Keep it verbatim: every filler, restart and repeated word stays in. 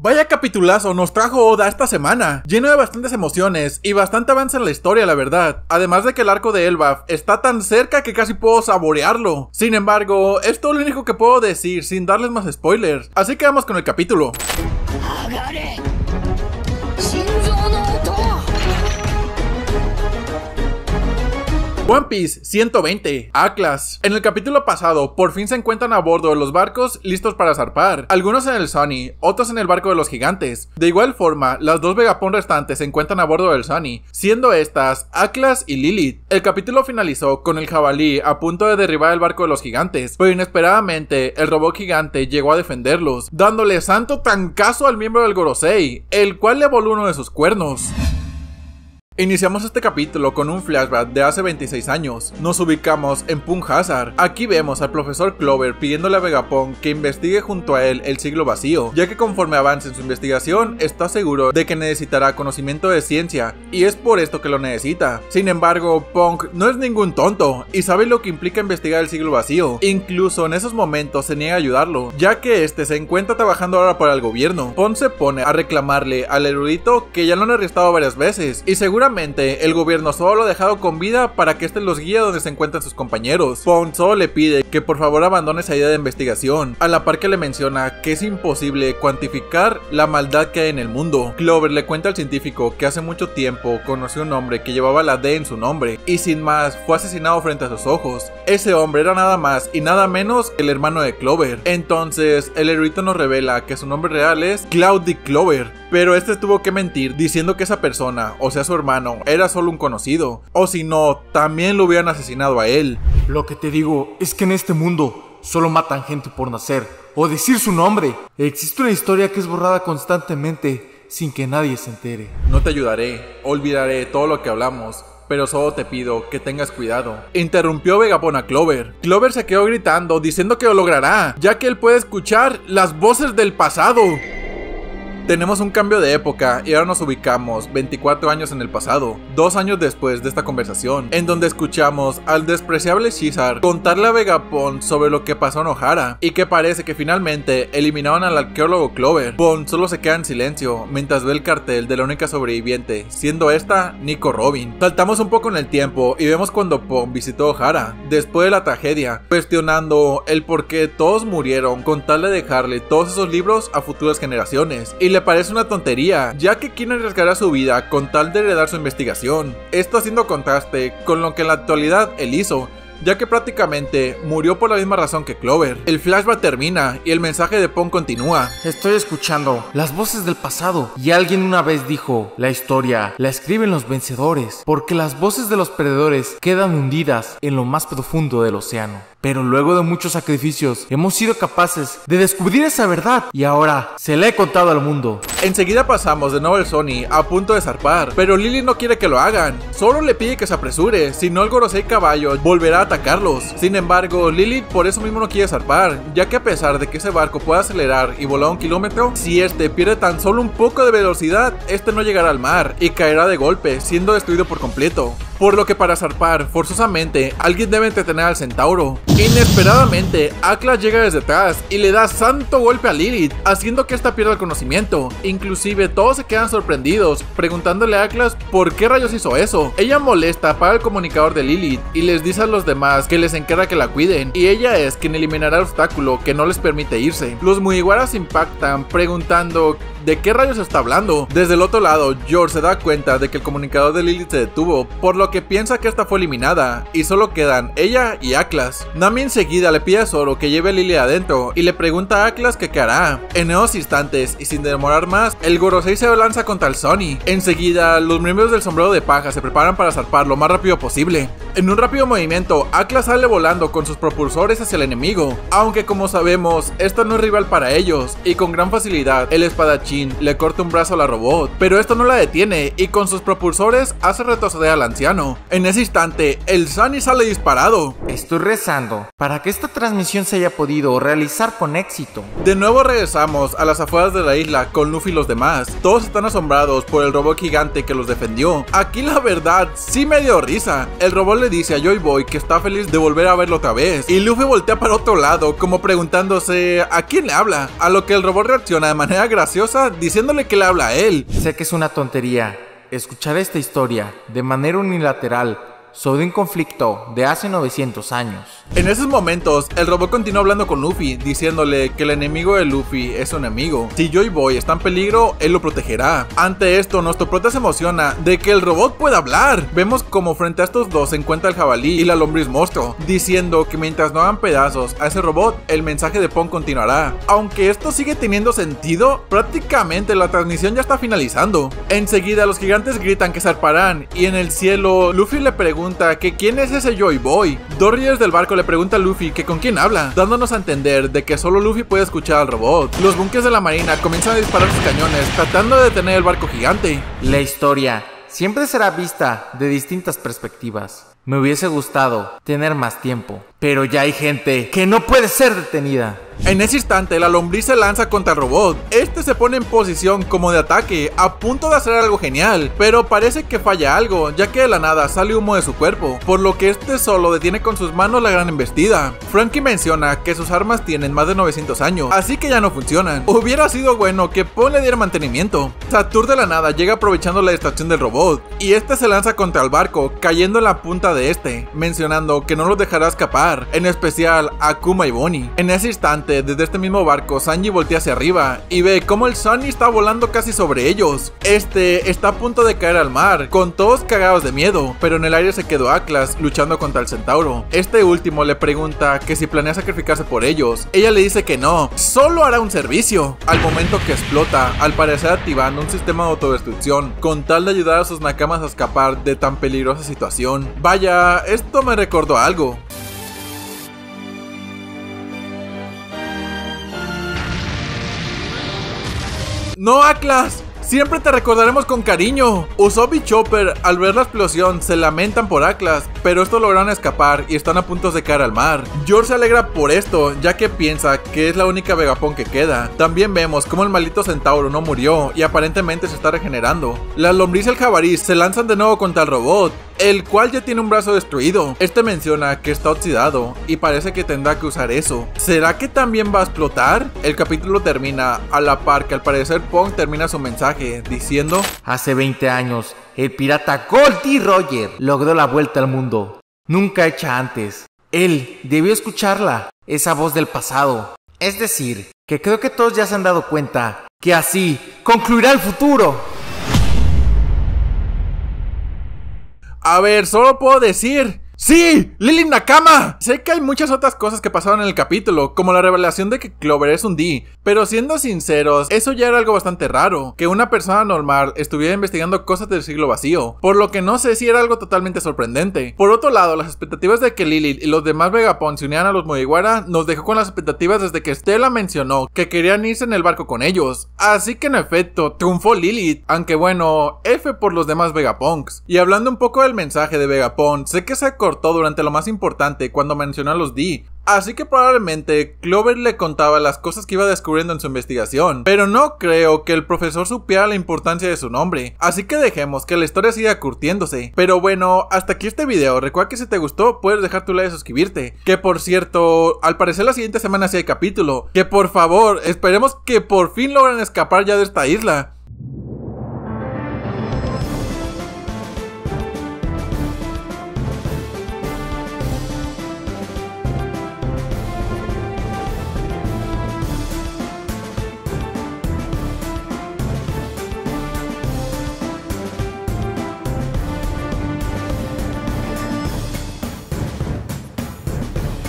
Vaya capitulazo nos trajo Oda esta semana, lleno de bastantes emociones y bastante avance en la historia, la verdad. Además de que el arco de Elbaf está tan cerca que casi puedo saborearlo. Sin embargo, es todo lo único que puedo decir sin darles más spoilers, así que vamos con el capítulo. One Piece ciento veinte, Atlas. En el capítulo pasado, por fin se encuentran a bordo de los barcos listos para zarpar, algunos en el Sunny, otros en el barco de los gigantes. De igual forma, las dos Vegapunk restantes se encuentran a bordo del Sunny, siendo estas Atlas y Lilith. El capítulo finalizó con el jabalí a punto de derribar el barco de los gigantes, pero inesperadamente el robot gigante llegó a defenderlos, dándole santo trancazo al miembro del Gorosei, el cual le voló uno de sus cuernos. Iniciamos este capítulo con un flashback de hace veintiséis años. Nos ubicamos en Punk Hazard. Aquí vemos al profesor Clover pidiéndole a Vegapunk que investigue junto a él el siglo vacío, ya que conforme avance en su investigación está seguro de que necesitará conocimiento de ciencia, y es por esto que lo necesita. Sin embargo, Punk no es ningún tonto y sabe lo que implica investigar el siglo vacío. Incluso en esos momentos se niega a ayudarlo, ya que este se encuentra trabajando ahora para el gobierno. Punk se pone a reclamarle al erudito que ya lo han arrestado varias veces y seguramente el gobierno solo lo ha dejado con vida para que éste los guíe donde se encuentran sus compañeros. Punk solo le pide que por favor abandone esa idea de investigación, a la par que le menciona que es imposible cuantificar la maldad que hay en el mundo. Clover le cuenta al científico que hace mucho tiempo conoció a un hombre que llevaba la D en su nombre y sin más fue asesinado frente a sus ojos. Ese hombre era nada más y nada menos que el hermano de Clover. Entonces el erudito nos revela que su nombre real es Cloudy Clover, pero este tuvo que mentir diciendo que esa persona, o sea su hermano, era solo un conocido, o si no, también lo hubieran asesinado a él. Lo que te digo es que en este mundo solo matan gente por nacer o decir su nombre. Existe una historia que es borrada constantemente sin que nadie se entere. No te ayudaré, olvidaré todo lo que hablamos, pero solo te pido que tengas cuidado. Interrumpió Vegapunk a Clover. Clover se quedó gritando diciendo que lo logrará, ya que él puede escuchar las voces del pasado. Tenemos un cambio de época y ahora nos ubicamos veinticuatro años en el pasado, dos años después de esta conversación, en donde escuchamos al despreciable Shizar contarle a Vegapunk sobre lo que pasó en Ohara y que parece que finalmente eliminaron al arqueólogo Clover. Punk solo se queda en silencio mientras ve el cartel de la única sobreviviente, siendo esta Nico Robin. Saltamos un poco en el tiempo y vemos cuando Punk visitó Ohara después de la tragedia, cuestionando el por qué todos murieron con tal de dejarle todos esos libros a futuras generaciones, y le parece una tontería, ya que quien arriesgará su vida con tal de heredar su investigación. Esto haciendo contraste con lo que en la actualidad él hizo, ya que prácticamente murió por la misma razón que Clover. El flashback termina y el mensaje de Punk continúa. Estoy escuchando las voces del pasado y alguien una vez dijo: la historia la escriben los vencedores, porque las voces de los perdedores quedan hundidas en lo más profundo del océano. Pero luego de muchos sacrificios hemos sido capaces de descubrir esa verdad y ahora se la he contado al mundo. Enseguida pasamos de nuevo al Sunny a punto de zarpar, pero Lily no quiere que lo hagan, solo le pide que se apresure, si no el Gorosei caballo volverá a atacarlos. Sin embargo, Lily por eso mismo no quiere zarpar, ya que a pesar de que ese barco pueda acelerar y volar un kilómetro, si este pierde tan solo un poco de velocidad, este no llegará al mar y caerá de golpe, siendo destruido por completo. Por lo que para zarpar, forzosamente, alguien debe entretener al centauro. Inesperadamente, Atlas llega desde atrás y le da santo golpe a Lilith, haciendo que esta pierda el conocimiento. Inclusive todos se quedan sorprendidos, preguntándole a Atlas por qué rayos hizo eso. Ella molesta, apaga el comunicador de Lilith y les dice a los demás que les encarga que la cuiden, y ella es quien eliminará el obstáculo que no les permite irse. Los Mugiwaras impactan, preguntando ¿de qué rayos está hablando? Desde el otro lado, George se da cuenta de que el comunicador de Lilith se detuvo, por lo que piensa que esta fue eliminada, y solo quedan ella y Atlas. Nami enseguida le pide a Zoro que lleve a Lily adentro, y le pregunta a Atlas que qué hará. En esos instantes, y sin demorar más, el Gorosei se lanza contra el Sunny. Enseguida, los miembros del sombrero de paja se preparan para zarpar lo más rápido posible. En un rápido movimiento, Atlas sale volando con sus propulsores hacia el enemigo, aunque como sabemos, esta no es rival para ellos, y con gran facilidad, el espadachín le corta un brazo a la robot, pero esto no la detiene y con sus propulsores hace retroceder al anciano. plano. En ese instante, el Sunny sale disparado. Estoy rezando para que esta transmisión se haya podido realizar con éxito. De nuevo regresamos a las afueras de la isla con Luffy y los demás. Todos están asombrados por el robot gigante que los defendió. Aquí la verdad sí me dio risa. El robot le dice a Joy Boy que está feliz de volver a verlo otra vez, y Luffy voltea para otro lado como preguntándose a quién le habla, a lo que el robot reacciona de manera graciosa diciéndole que le habla a él. Sé que es una tontería escuchar esta historia de manera unilateral sobre un conflicto de hace novecientos años. En esos momentos, el robot continúa hablando con Luffy, diciéndole que el enemigo de Luffy es un amigo. Si Joy Boy está en peligro, él lo protegerá. Ante esto, nuestro prota se emociona de que el robot pueda hablar. Vemos como frente a estos dos se encuentra el jabalí y la lombriz monstruo, diciendo que mientras no hagan pedazos a ese robot, el mensaje de Pong continuará. Aunque esto sigue teniendo sentido, prácticamente la transmisión ya está finalizando. Enseguida, los gigantes gritan que zarparán, y en el cielo, Luffy le pregunta que quién es ese Joy Boy. Dos ríos del barco le pregunta a Luffy que con quién habla, dándonos a entender de que solo Luffy puede escuchar al robot. Los buques de la marina comienzan a disparar sus cañones, tratando de detener el barco gigante. La historia siempre será vista de distintas perspectivas. Me hubiese gustado tener más tiempo, pero ya hay gente que no puede ser detenida. En ese instante, la lombriz se lanza contra el robot. Este se pone en posición como de ataque, a punto de hacer algo genial, pero parece que falla algo, ya que de la nada sale humo de su cuerpo, por lo que este solo detiene con sus manos la gran embestida. Franky menciona que sus armas tienen más de novecientos años, así que ya no funcionan. Hubiera sido bueno que Pong le diera mantenimiento. Saturn de la nada llega aprovechando la distracción del robot, y este se lanza contra el barco, cayendo en la punta de este, mencionando que no los dejará escapar, en especial a Kuma y Bonnie. En ese instante, desde este mismo barco, Sanji voltea hacia arriba y ve cómo el Sunny está volando casi sobre ellos. Este está a punto de caer al mar, con todos cagados de miedo, pero en el aire se quedó Atlas luchando contra el centauro. Este último le pregunta que si planea sacrificarse por ellos. Ella le dice que no, solo hará un servicio. Al momento que explota, al parecer activando un sistema de autodestrucción, con tal de ayudar a sus nakamas a escapar de tan peligrosa situación. Vaya, esto me recordó algo. ¡No, Atlas! Siempre te recordaremos con cariño. Usopp y Chopper, al ver la explosión, se lamentan por Atlas, pero estos lograron escapar y están a punto de caer al mar. George se alegra por esto, ya que piensa que es la única Vegapunk que queda. También vemos cómo el maldito centauro no murió y aparentemente se está regenerando. La lombriz y el jabalí se lanzan de nuevo contra el robot, el cual ya tiene un brazo destruido. Este menciona que está oxidado y parece que tendrá que usar eso. ¿Será que también va a explotar? El capítulo termina a la par que al parecer Pong termina su mensaje diciendo: hace veinte años, el pirata Goldie Roger logró la vuelta al mundo, nunca hecha antes. Él debió escucharla, esa voz del pasado. Es decir, que creo que todos ya se han dado cuenta que así concluirá el futuro. A ver, solo puedo decir: ¡sí! ¡Lily Nakama! Sé que hay muchas otras cosas que pasaron en el capítulo, como la revelación de que Clover es un D, pero siendo sinceros, eso ya era algo bastante raro, que una persona normal estuviera investigando cosas del siglo vacío, por lo que no sé si era algo totalmente sorprendente. Por otro lado, las expectativas de que Lily y los demás Vegapunk se unieran a los Mugiwara nos dejó con las expectativas desde que Stella mencionó que querían irse en el barco con ellos, así que en efecto, triunfó Lily, aunque bueno, F por los demás Vegapunks. Y hablando un poco del mensaje de Vegapunk, sé que se cortó durante lo más importante cuando mencionó a los D, así que probablemente Clover le contaba las cosas que iba descubriendo en su investigación, pero no creo que el profesor supiera la importancia de su nombre, así que dejemos que la historia siga curtiéndose. Pero bueno, hasta aquí este video. Recuerda que si te gustó puedes dejar tu like y suscribirte, que por cierto, al parecer la siguiente semana sí hay capítulo, que por favor esperemos que por fin logren escapar ya de esta isla.